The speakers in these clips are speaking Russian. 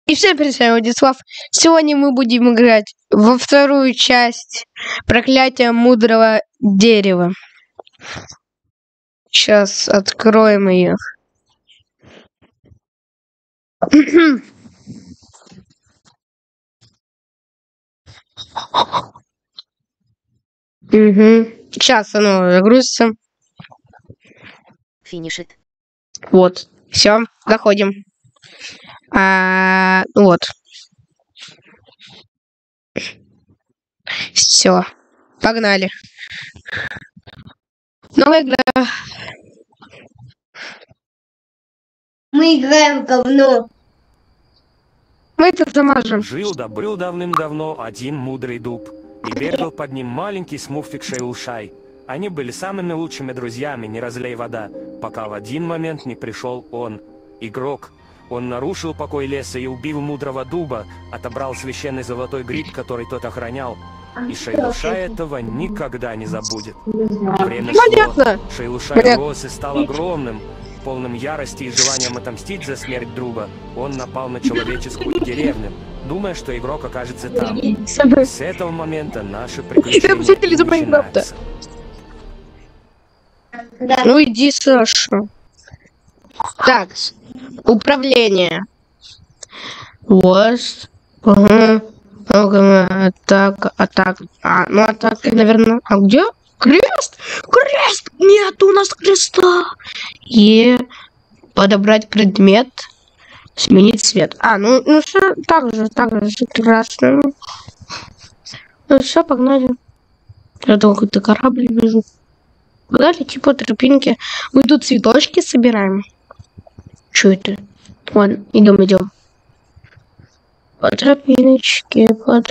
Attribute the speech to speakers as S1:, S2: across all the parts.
S1: И всем привет, я Владислав. Сегодня мы будем играть во вторую часть проклятия мудрого дерева. Сейчас откроем ее. Сейчас оно загрузится.
S2: Финишит.
S1: Вот, все, заходим. Вот. Все, погнали. Новая игра.
S3: Мы играем в говно.
S1: Мы это замажем.
S4: Жил-да-был давным-давно один мудрый дуб, и бегал под ним маленький смурфик Шейлшай. Они были самыми лучшими друзьями, не разлей вода, пока в один момент не пришел он, игрок. Он нарушил покой леса и убил мудрого дуба, отобрал священный золотой гриб, который тот охранял. И Шейлшай этого никогда не забудет. Время шло, Шейлшай рос и стал огромным. Полным ярости и желанием отомстить за смерть друга, он напал на человеческую деревню, думая, что игрок окажется там. С этого момента наши приключения начинаются.
S1: Ну иди, Саша. Так, управление. Вот. Атака. Ну атака, наверное. А где? Крест? Крест! Нет у нас креста! Подобрать предмет. Сменить цвет. Ну все так же прекрасно. Ну все, погнали. Я какой-то корабль вижу. Погнали, типа тропинки. Мы тут цветочки собираем. Что это? Ладно, идем. По тропиночке.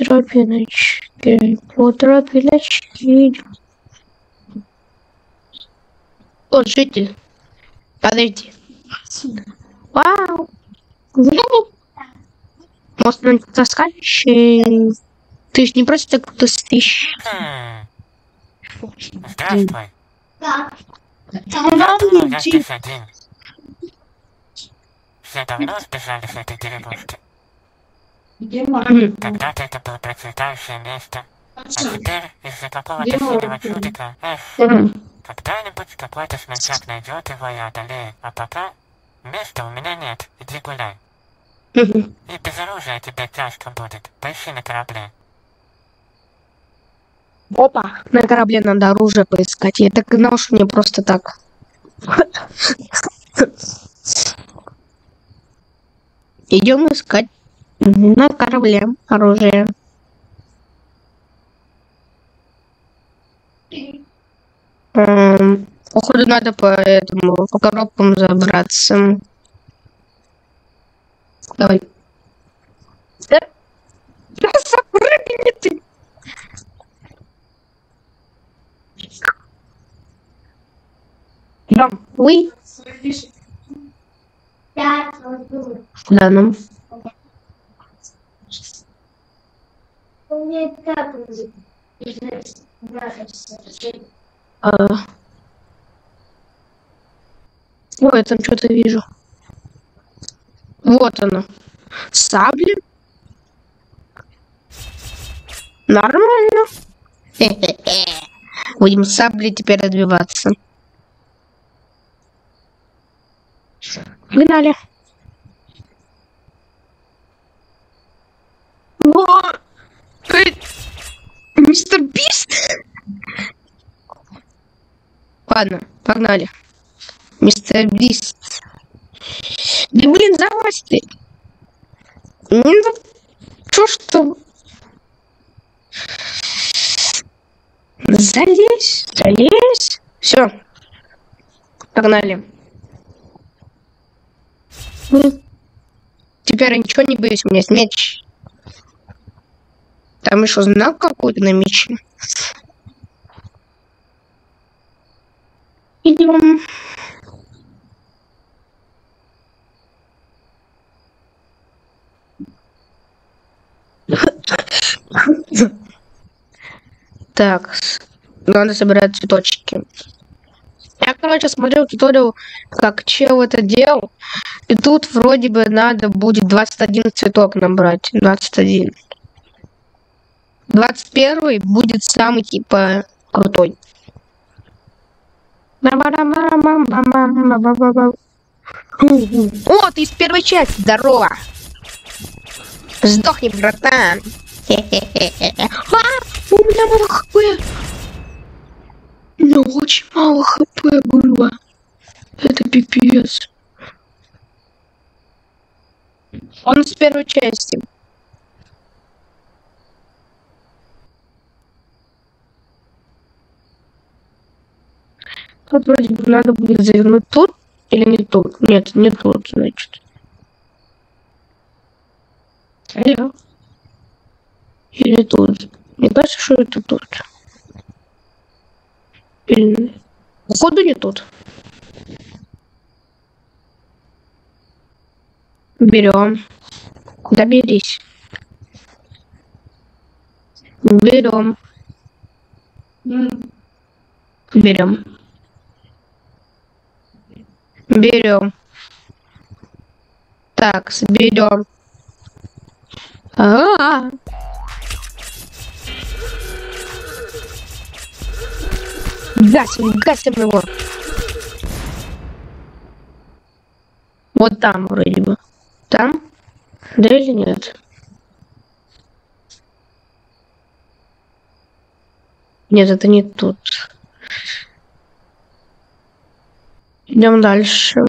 S1: Вот, житель. Подожди. Вау. Может, он таскающий. Ты ж не просто так тут стоишь.
S5: Здравствуй.
S3: Да.
S5: Откуда ты один? Все давно сбежали с этой деревушки. Когда-то это было процветающее место. А теперь из-за какого-то синего чудика, когда-нибудь какой-то смельчак найдет его и одолеет. А пока места у меня нет, иди гуляй. И без оружия тебе тяжко будет. Поищи на корабле.
S1: Опа, на корабле надо оружие поискать. Я так знал, что мне просто так. Идем искать на корабле оружие. Походу надо по коробкам забраться. Давай. Да запрыгни ты. Да, вы. Куда нам? Ой, я там что-то вижу. Вот оно. Сабли. Нормально. Будем сабли теперь отбиваться. Погнали. Мистер Бист. Ладно, погнали. Мистер Бист. Да блин, залазь ты. Ну, что? Залезь. Все. Погнали. Теперь я ничего не боюсь, у меня есть меч. Там еще знак какой-то на мече. Идем. Так, надо собирать цветочки. Я, короче, смотрел туториал, как чел это делал. И тут вроде бы надо будет 21 цветок набрать. 21. 21 будет самый, типа, крутой. О, ты из первой части, здорово! Сдохни, братан! У меня мало хп! У меня очень мало хп было. Это пипец. Он из первой части. Тут вроде бы надо будет завернуть тут или не тут? Нет, не тут, значит. Алло. Или тут. Мне кажется, что это тут. Или... Походу не тут. Берем. Доберись. Берем. Берем. Берем. Так, берем. Гасим его. Вот там вроде бы. Там? Да или нет? Нет, это не тут. Идем дальше.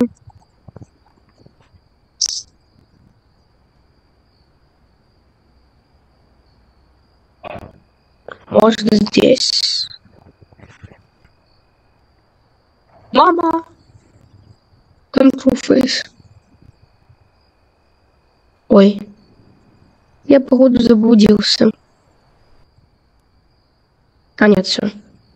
S1: Может, здесь? Мама! Там Two-Face. Ой. Я, походу, заблудился. А нет, все.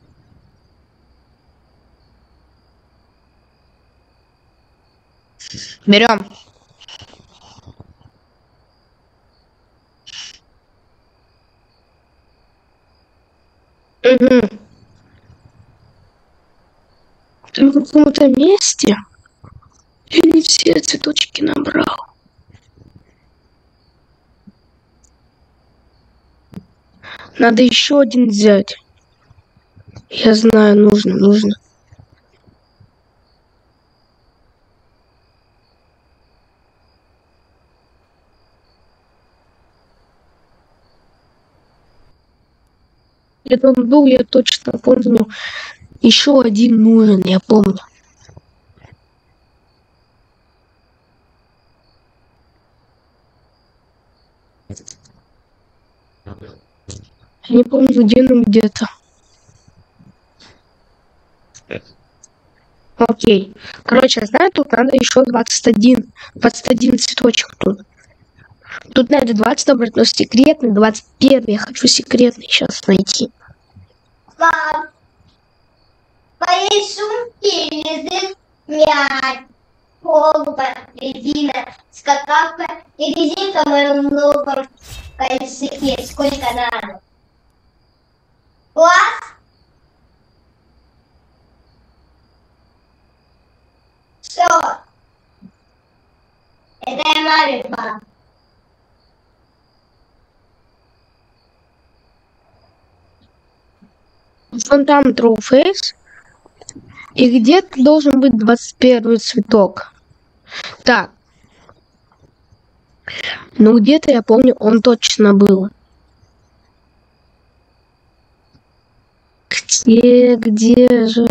S1: Берем. Угу. Ты в каком-то месте? Я не все цветочки набрал. Надо еще один взять. Я знаю, нужно. Это он был, я точно помню. Еще один нужен, я помню. Я не помню, где он где-то. Окей. Короче, знаю, тут надо еще 21. 21 цветочек тут. Тут надо 20 набрать, но секретный 21. Я хочу секретный сейчас найти.
S3: Пап, в моей сумке лежит мяч, колба, резина, скакалка и резинка в моем новом кольце. Сколько надо? Класс? Что? Это я маме, пап.
S1: Вон там Two-Face. И где-то должен быть 21 цветок. Так. Ну, где-то, я помню, он точно был. Где же?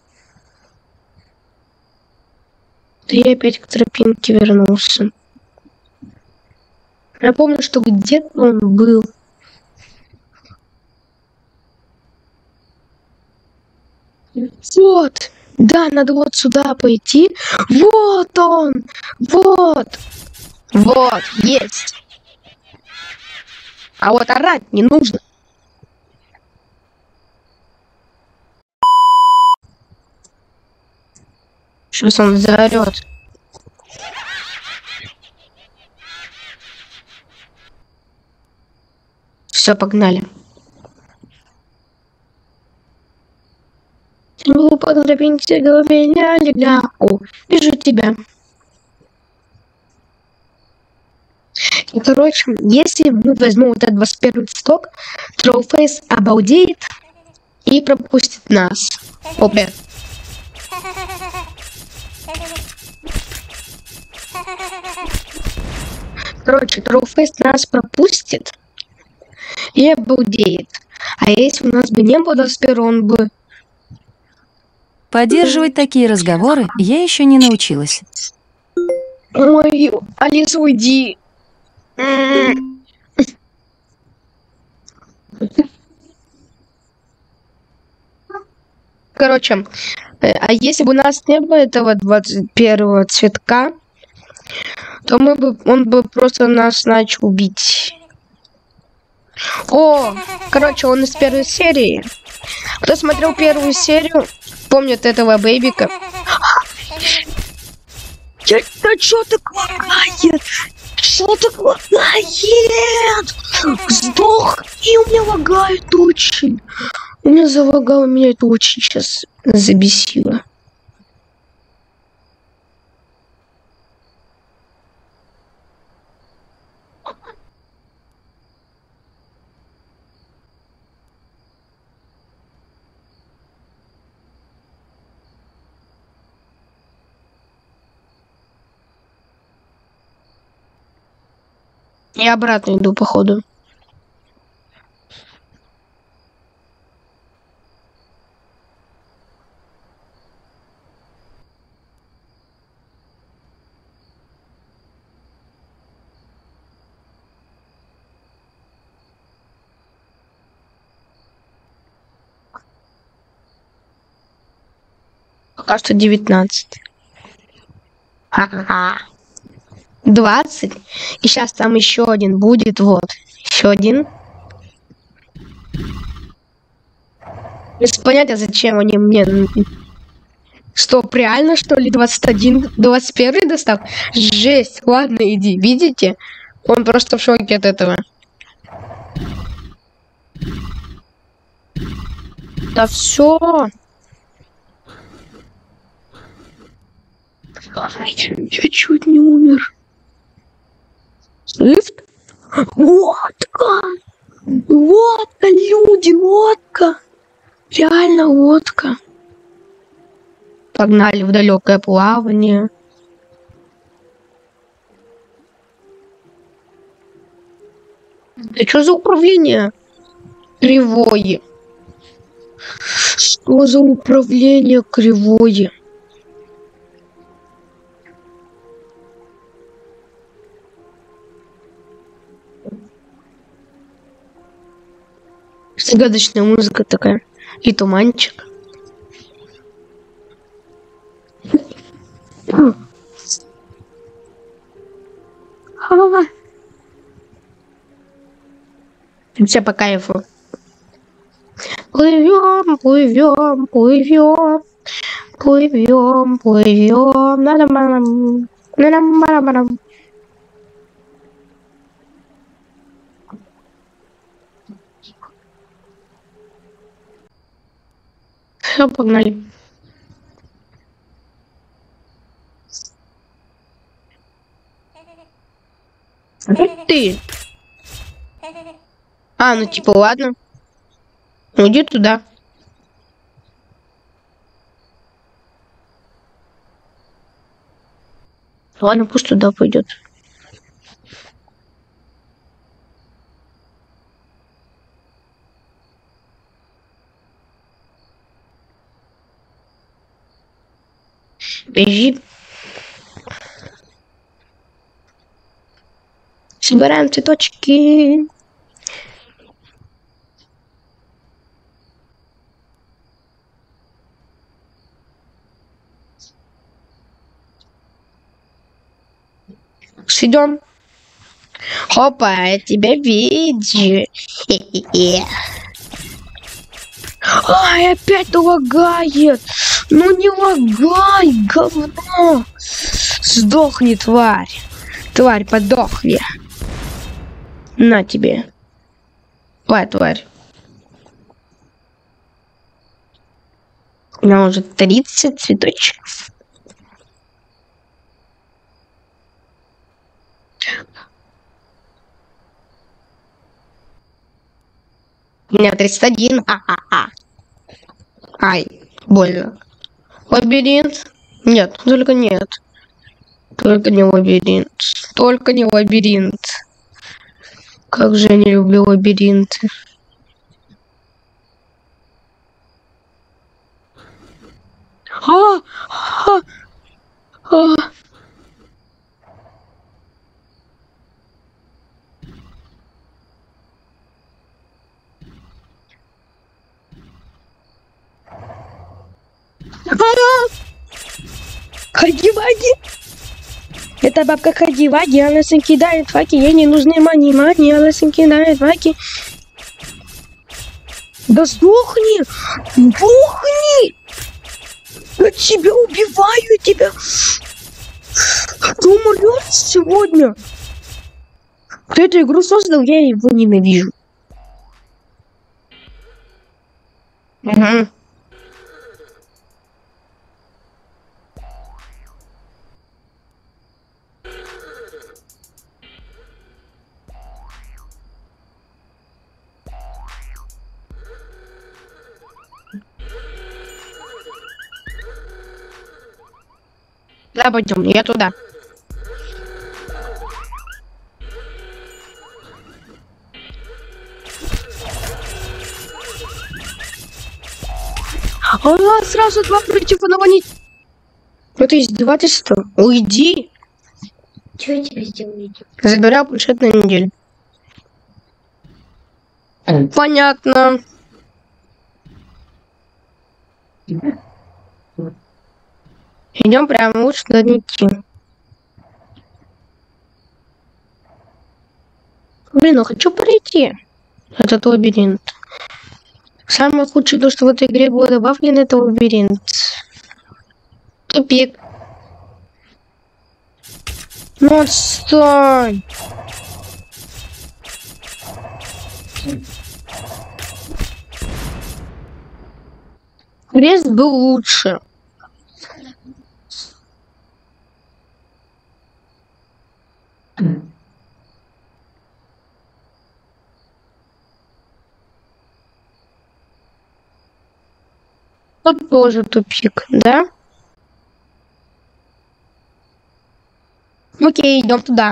S1: Да я опять к тропинке вернулся. Я помню, что где-то он был. Вот! Да, надо вот сюда пойти. Вот он! Вот! Вот, есть! А вот орать не нужно. Сейчас он заорет. Все, погнали. Было тропинке меня легла. О, вижу тебя. И, короче, если мы возьмем вот этот 21 цветок, Trollface обалдеет и пропустит нас. О, блядь. Короче, Trollface нас пропустит и обалдеет. А если у нас бы не было 21, он бы...
S2: Поддерживать такие разговоры я еще не научилась.
S1: Ой, Алиса, уйди. Короче, а если бы у нас не было этого 21 цветка, то он бы просто нас начал бить. О, короче, он из первой серии. Кто смотрел первую серию, помнит этого бэйбика. Да что так лагает? Что так лагает? Сдох, и у меня лагает очень. У меня залагало, меня это очень сейчас забесило. Я обратно иду, походу. Пока что 19. Ага. 20. И сейчас там еще один будет. Вот. Еще один. Без понятия, зачем они мне... Стоп, реально, что ли? 21, 21 достав? Жесть. Ладно, иди. Видите? Он просто в шоке от этого. Да все. Я чуть не умер. Лифт? Водка! Водка, люди, водка! Реально водка. Погнали в далекое плавание. Да что за управление? Кривое. Что за управление кривое? Загадочная музыка такая. И туманчик. Все по кайфу. Плывем, плывем, плывем, плывем, плывем. Надо. Все, погнали. Ты. А, ну типа ладно. Ну иди туда. Ладно, пусть туда пойдет. Бежи. Собираем цветочки. Идем. Опа, я тебя вижу. Ай, опять лагает. Ну не лагай, говно. Сдохни, тварь. Тварь, подохни. На тебе. Тварь. У меня уже 30 цветочков. У меня 31. Ха-ха-ха. Ай, больно. Лабиринт? Нет, только нет. Только не лабиринт. Только не лабиринт. Как же я не люблю лабиринты. А! А! А! Хаги-ваги! Это бабка Хаги-ваги, она кидает факи, ей не нужны мани-мани, она кидает факи. Да сдохни! Сдохни! Я тебя убиваю, тебя! Ты умрешь сегодня! Кто эту игру создал, я его ненавижу. Угу. Да, пойдем, я туда. А, сразу два против одного не... Это издевательство. Уйди.
S3: Что я тебе сделаю?
S1: Забираю планшет на неделю. Понятно. Идем прямо, лучше туда не идти. Блин, ну хочу пройти этот лабиринт. Самое худшее то, что в этой игре было добавлено, это лабиринт. Тупик. Ну отстань. Крест был лучше. Тут тоже тупик, да? Окей, идем туда.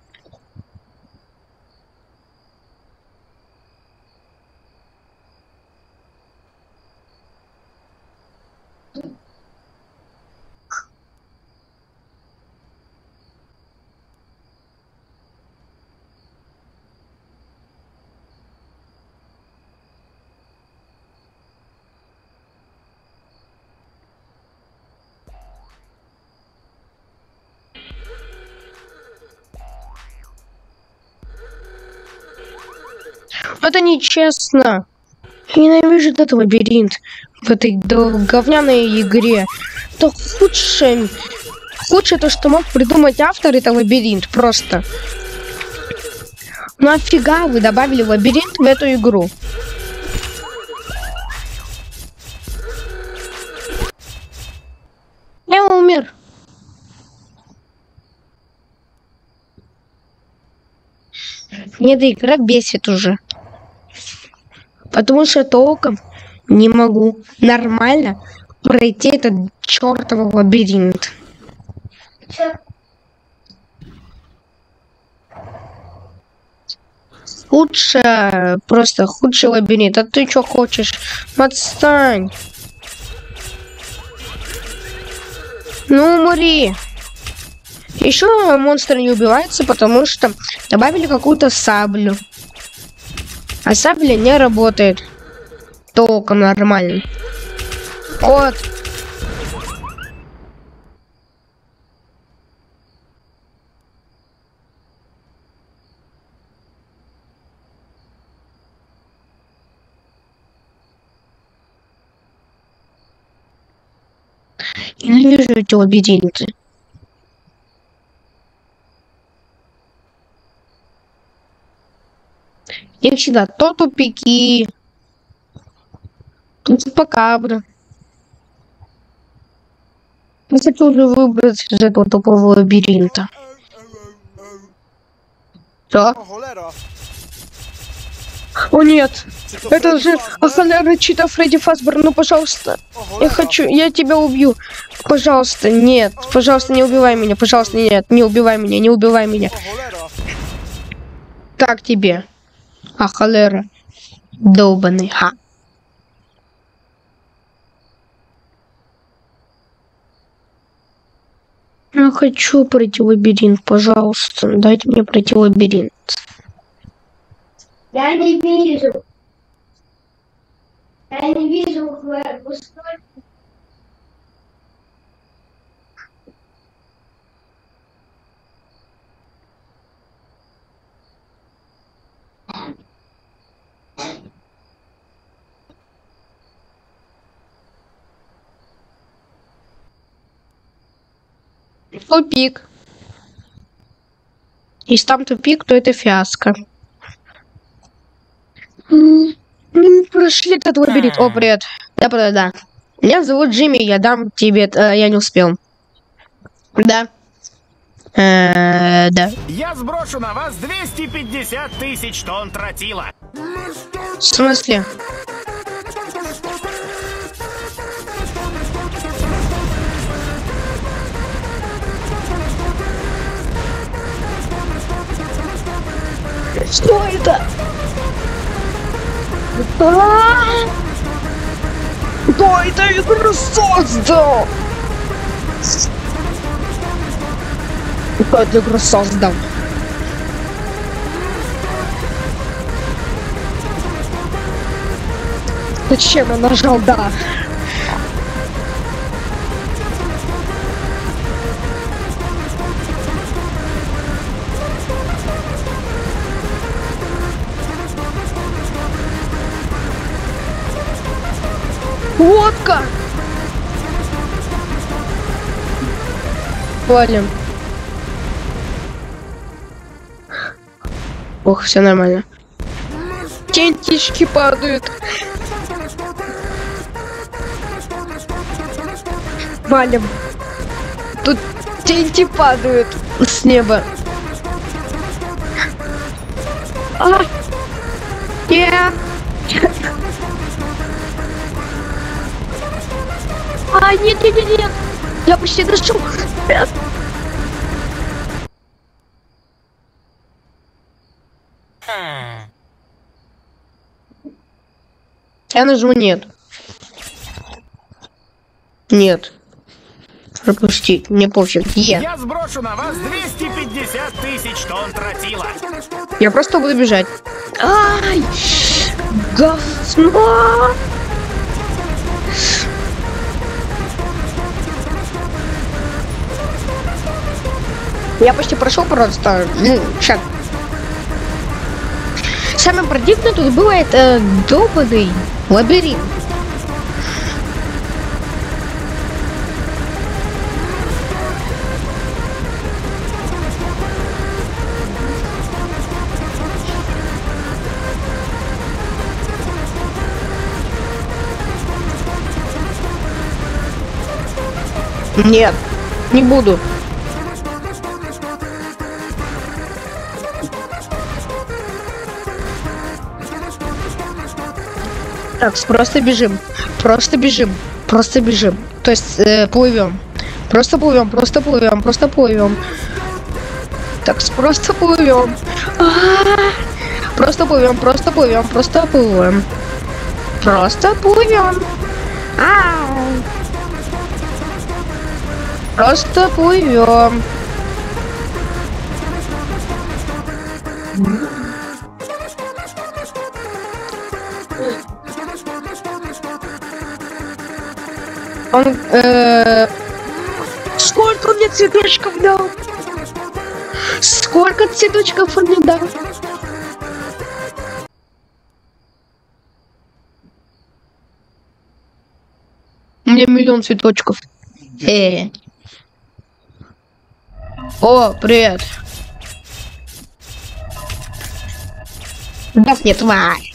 S1: Это нечестно. Я ненавижу этот лабиринт в этой говняной игре. Это худшее то, что мог придумать автор, это лабиринт. Просто. Нафига вы добавили лабиринт в эту игру? Я умер. Мне эта игра бесит уже. Потому что толком не могу нормально пройти этот чертов лабиринт. Просто худший лабиринт. А ты что хочешь? Отстань. Ну, умри. Еще монстры не убиваются, потому что добавили какую-то саблю. А сабля не работает толком нормально. Вот. Ненавижу эти лабиринты. И всегда то тупики, то чупакабра. Я хотел же выбраться из этого тупого лабиринта. Что? О нет! Это же холера чита Фредди Фазбер, ну пожалуйста. Я тебя убью. Пожалуйста, нет. Пожалуйста, не убивай меня. Пожалуйста, нет. Не убивай меня, не убивай меня. Как тебе? Холера. Долбаный, ха. Я хочу пройти лабиринт, пожалуйста. Дайте мне пройти лабиринт.
S3: Я не вижу. Я не вижу пустой.
S1: Тупик. Если там тупик, то это фиаско. Мы прошли этот лабиринт. О, привет. Да. Меня зовут Джимми, я дам тебе... я не успел. Да. Да.
S6: Я сброшу на вас 250 тысяч тонн тротила.
S1: В смысле? Что это? Кто это игру создал? Кто эту игру создал? Зачем я нажал «да»? Водка! Валим. Ох, все нормально. Тентишки падают. Валим. Тут тенти падают с неба. Нет. Нет. Я почти дошел. Я нажму нет. Нет. Пропустить. Мне пофиг.
S6: Я сброшу на вас 250 тысяч тонн тротила.
S1: Я просто буду бежать. Ай! Говно! Я почти прошел просто. Шаг. Самое противное тут было это долбанный лабиринт. Нет, не буду. Так, просто бежим. То есть плывем. Просто плывем. Так, просто плывем. Просто плывем. Просто плывем. Он, сколько он мне цветочков дал? Сколько цветочков он мне дал? У меня 1 000 000 цветочков. О, привет. Сдохни, тварь.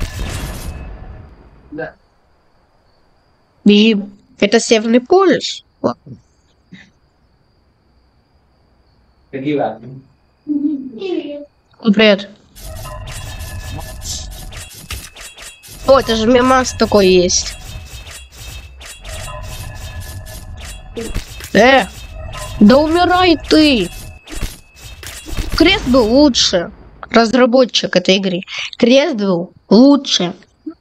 S1: Да. Бежим. Это Северный полюс. Привет. О, это же мемас такой есть. Да умирай ты! Крест был лучше. Разработчик этой игры. Крест был лучше.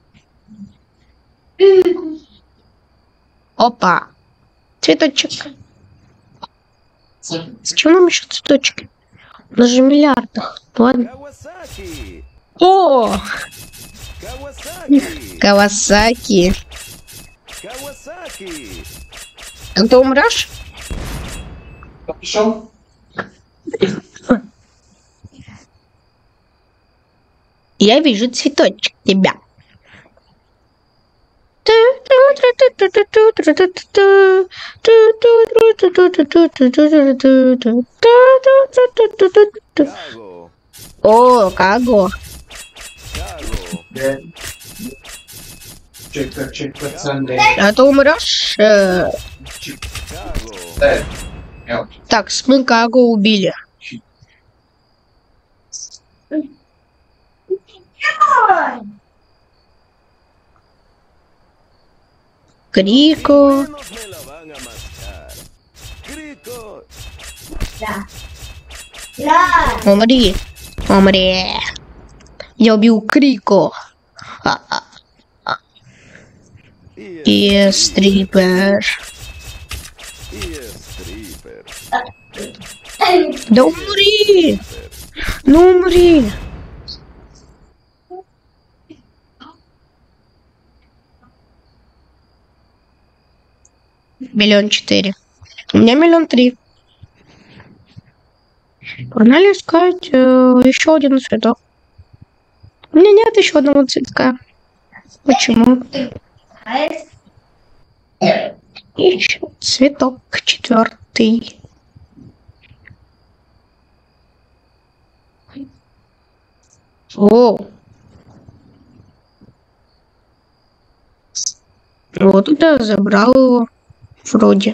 S1: Опа. Цветочек. Зачем нам еще цветочки? У нас же миллиардах. Ладно.
S4: Кавасаки!
S1: О!
S4: Кавасаки!
S1: Кавасаки.
S4: Кавасаки!
S1: А ты умрешь?
S7: Пошел?
S1: Я вижу цветочек тебя.
S4: Каго!
S1: О, Каго.
S4: Каго!
S7: Чек, пацаны.
S1: А ты умрешь?
S4: Каго!
S1: Так, мы Каго убили. Крико.
S4: Nos me la van a mascar. Крико!
S1: Умри. Умри. Я убил Крико. И стрипер.
S4: Стрипер.
S1: Да умри. Ну умри. Миллион 4. У меня 1,3 миллиона. Погнали искать еще один цветок. У меня нет еще одного цветка. Почему? Еще цветок 4. О! Вот туда забрал его. Вроде.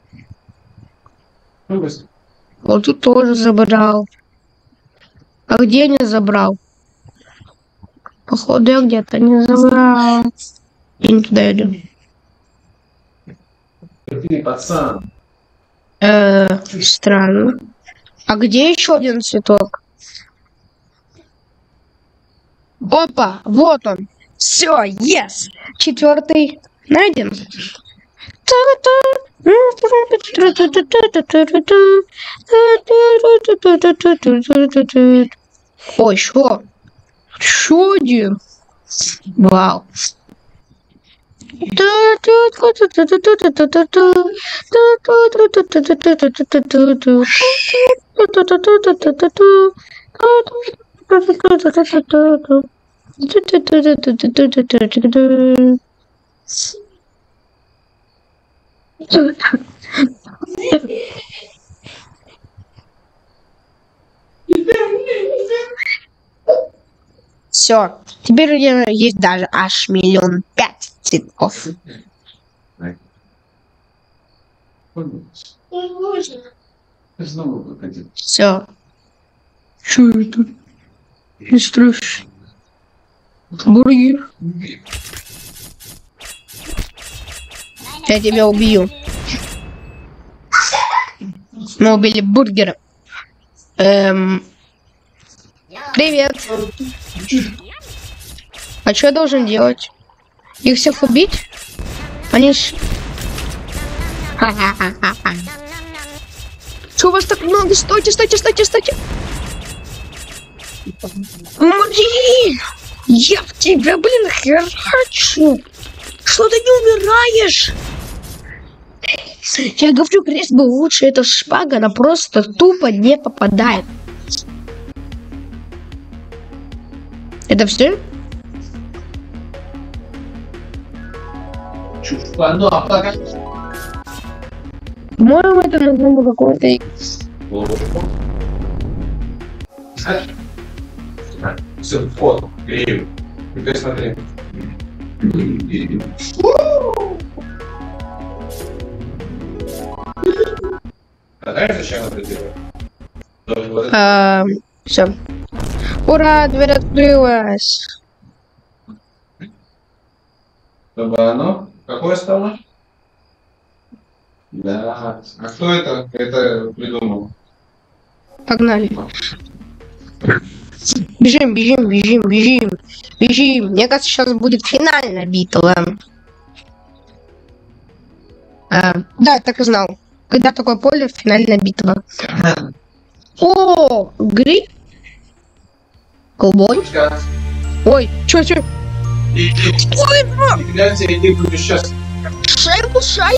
S1: Вот тут тоже забрал. А где не забрал? Походу я где-то не забрал. Я не туда иду.
S7: Ты, пацан.
S1: Странно. А где еще один цветок? Опа, вот он. Все, yes. 4 найден. Ой, что? Еще один. Вау. Все, теперь у меня есть даже аж 1,5 миллиона цветков. Все. Что это? Не страшно. Бургер. Я тебя убью. Мы убили бургера. Привет. А что я должен делать? Их всех убить? Они ж... Что у вас так много? Стойте, стойте, стойте, стойте. Умри! Я в тебя, блин, херачу. Что ты не умираешь? Я говорю, крест был лучше. Эта шпага, она просто тупо не попадает. Это все? По-моему, это нужно какого-то...
S7: Все, вот, грею. Теперь смотри. Знаешь, зачем это делать?
S1: Все. Ура, дверь открылась.
S7: Чтобы оно... Какое стало? Да. А кто это придумал?
S1: Погнали. Бежим, бежим, бежим, бежим. Бежим. Мне кажется, сейчас будет финальная битва. Да, так и знал. Когда такое поле, финальная битва. О, гриб. Голубой. Ой, чё?
S7: Иди. Иди, будешь сейчас.
S1: Шай.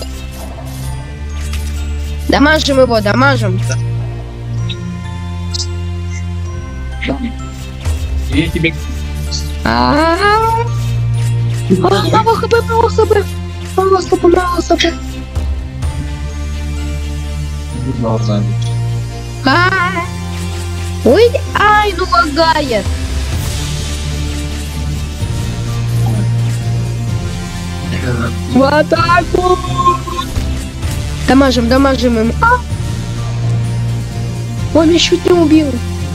S1: Дамажим его, дамажим.
S7: И тебе...
S1: Мало хп. Ой, ай, ну лагает. В атаку! Дамажим им. Он меня чуть не убил.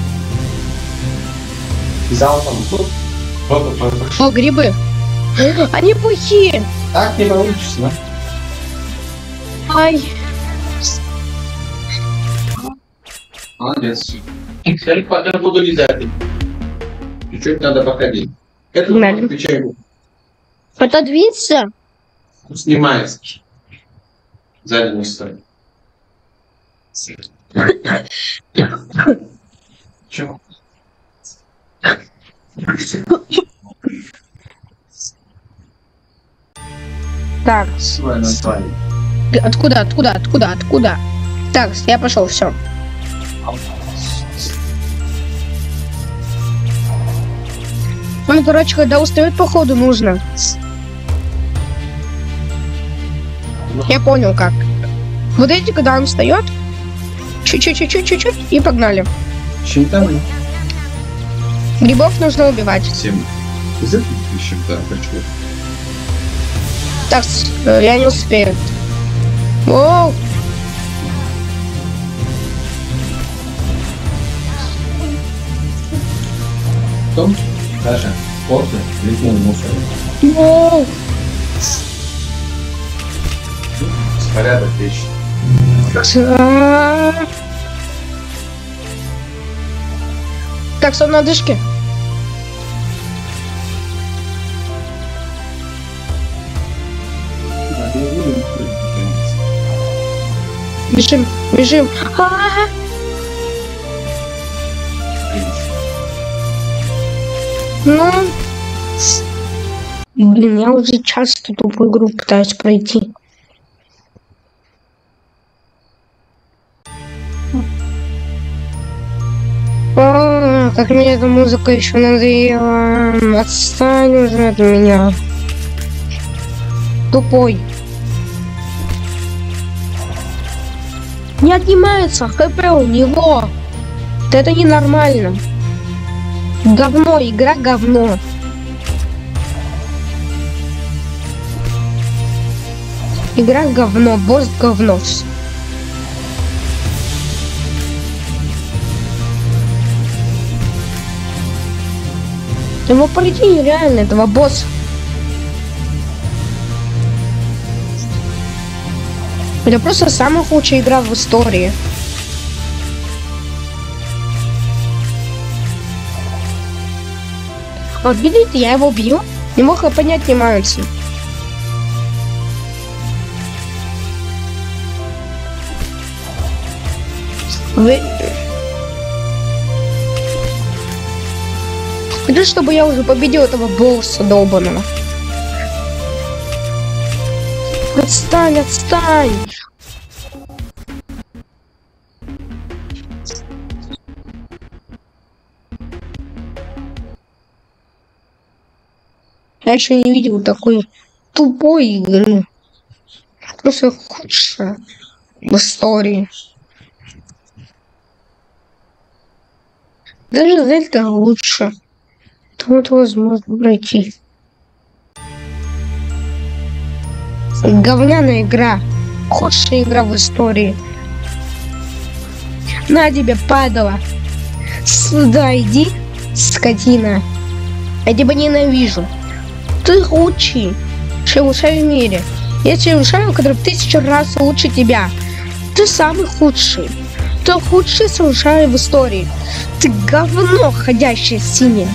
S7: Залпом тут.
S1: О, грибы. Они плохие.
S7: Так не получится, да?
S1: Ай.
S7: Молодец. Теперь пока буду лизать. Чуть-чуть надо походить. Это
S1: Погнали.
S7: отвечай.
S1: Отодвинься.
S7: Снимается. Сзади не стоит. Чего?
S1: Так.
S7: Свое название.
S1: Откуда? Так, я пошел, все. Он, короче, когда устает, походу, нужно. Я понял, как. Вот эти, когда он встает, чуть-чуть, и погнали.
S7: Чем-то
S1: Грибов нужно убивать.
S7: 7. Из этого чем-то хочу.
S1: Так, я не успею. Воу!
S7: Потом даже после летнул мусор.
S1: Воу!
S7: Порядок вещи.
S1: Так, стоп на дышке. Бежим. Ну, блин, я уже часто тупую игру пытаюсь пройти. О, как мне эта музыка еще надоела. Отстань уже от меня. Тупой. Не отнимается хп у него. Да это ненормально. Говно, игра говно. Игра говно, босс говно. Его пройти нереально, этого босса. Это просто самая худшая игра в истории. Вот видите, я его бью, не мог понять, отнимаются. Это чтобы я уже победил этого босса долбаного. Отстань! Я еще не видел такой тупой игры. Просто худшая в истории. Даже Зельда лучше. Тут возможно пройти. Говняная игра. Худшая игра в истории. На тебе, падала. Сюда иди, скотина. Я тебя ненавижу. Ты лучший Шелушай в мире. Есть Шелушай, который в 1000 раз лучше тебя. Ты самый худший. Ты худший Шелушай в истории. Ты говно ходящее синее.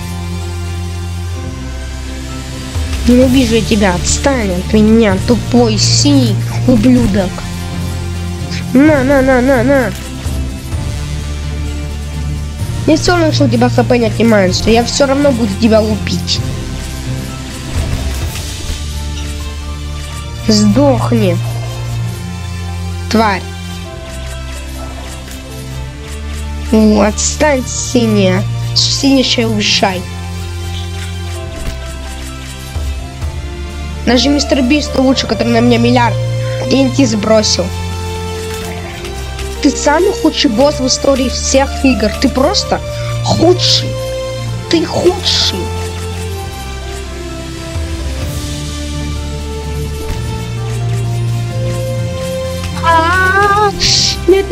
S1: Ненавижу я тебя. Отстань от меня, тупой синий ублюдок. На. Я все равно, что у тебя хп не отнимается. Я все равно буду тебя лупить. Сдохни. Тварь. Отстань, синяя. Синяя ушай. Даже мистер Бист лучше, который на меня миллиард TNT сбросил. Ты самый худший босс в истории всех игр. Ты просто худший. Ты худший. Нет.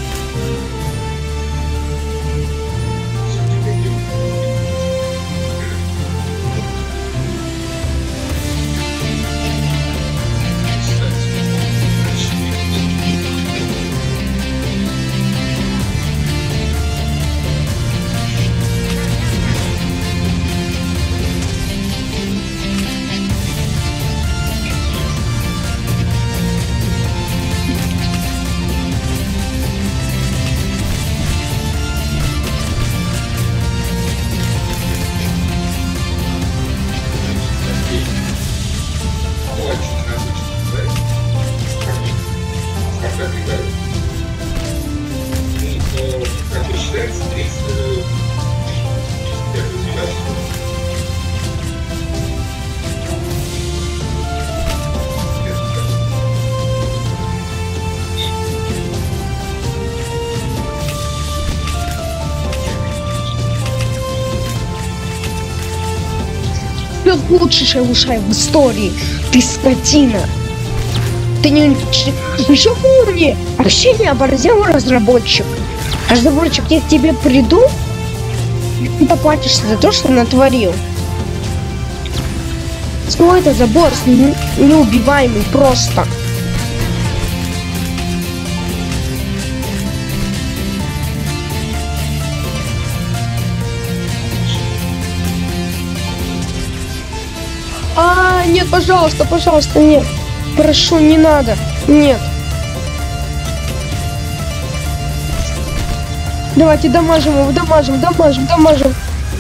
S1: Ты лучший Шелушай в истории. Ты скотина. Ты не... Еще хуже. Вообще не оборзел разработчик. Разработчик, я к тебе приду, и поплатишься за то, что натворил. Что это за босс? Неубиваемый просто. Нет, пожалуйста, нет. Прошу, не надо. Нет. Давайте дамажим его, дамажим.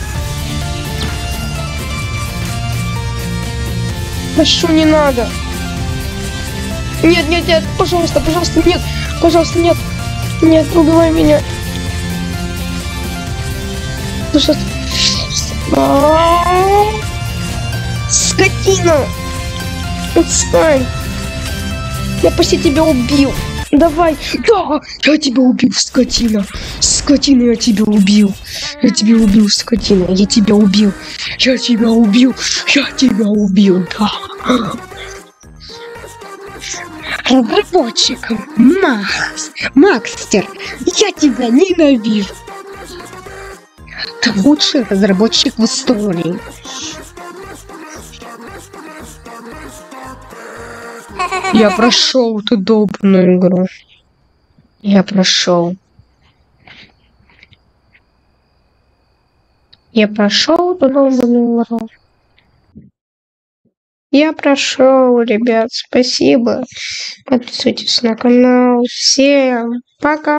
S1: Прошу, не надо. Нет, пожалуйста, нет. Пожалуйста, нет. Нет, убивай меня. Пожалуйста. Скотина! Отстань! Я почти тебя убил! Давай! Да! Я тебя убил, скотина! Скотина, я тебя убил! Я тебя убил, скотина! Я тебя убил! Да! Разработчик! Макстер! Я тебя ненавижу! Ты лучший разработчик в истории! Я прошел эту долбанную игру. Я прошел, ребят, спасибо. Подписывайтесь на канал. Всем пока.